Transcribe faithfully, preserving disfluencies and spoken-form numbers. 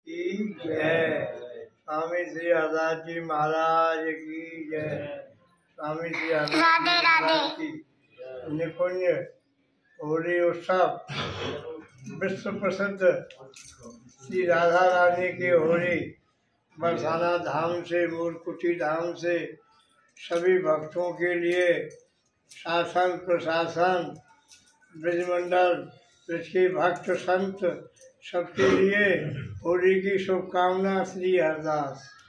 की जय। स्वामी श्री हरदास जी महाराज की जय। स्वामी श्री हरदास जी महाराज की निकुंज होली उत्सव विश्व प्रसिद्ध श्री राधा रानी की होली बरसाना धाम से मूलकुटी धाम से सभी भक्तों के लिए शासन प्रशासन ब्रजमंडल ब्रज के भक्त संत सबके लिए होली की शुभकामना। श्री हरदास।